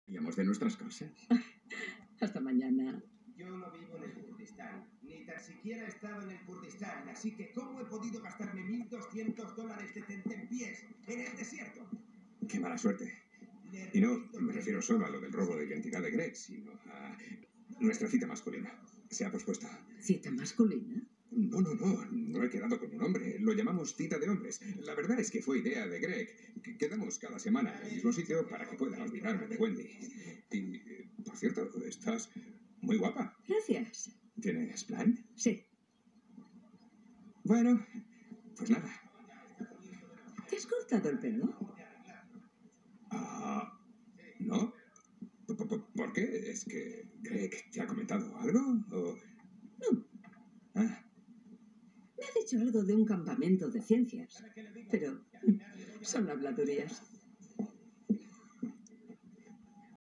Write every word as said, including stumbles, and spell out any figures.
Íbamos de nuestras casas. Hasta mañana. Yo no vivo en el Kurdistán, ni tan siquiera he estado en el Kurdistán, así que ¿cómo he podido gastarme mil doscientos dólares de tentempiés en el desierto? Qué mala suerte. Y no me refiero solo a lo del robo de identidad de Greg, sino a nuestra cita masculina. Se ha pospuesto. ¿Cita masculina? No, no, no. No he quedado con un hombre. Lo llamamos cita de hombres. La verdad es que fue idea de Greg. Que quedamos cada semana en el mismo sitio para que pueda olvidarme de Wendy. Y, eh, por cierto, estás muy guapa. Gracias. ¿Tienes plan? Sí. Bueno, pues nada. ¿Te has cortado el pelo? Ah, ¿no? ¿P- p- ¿Por qué? ¿Es que Greg te ha comentado algo? ¿O... No. Ah, Me ha dicho algo de un campamento de ciencias. Pero son habladurías.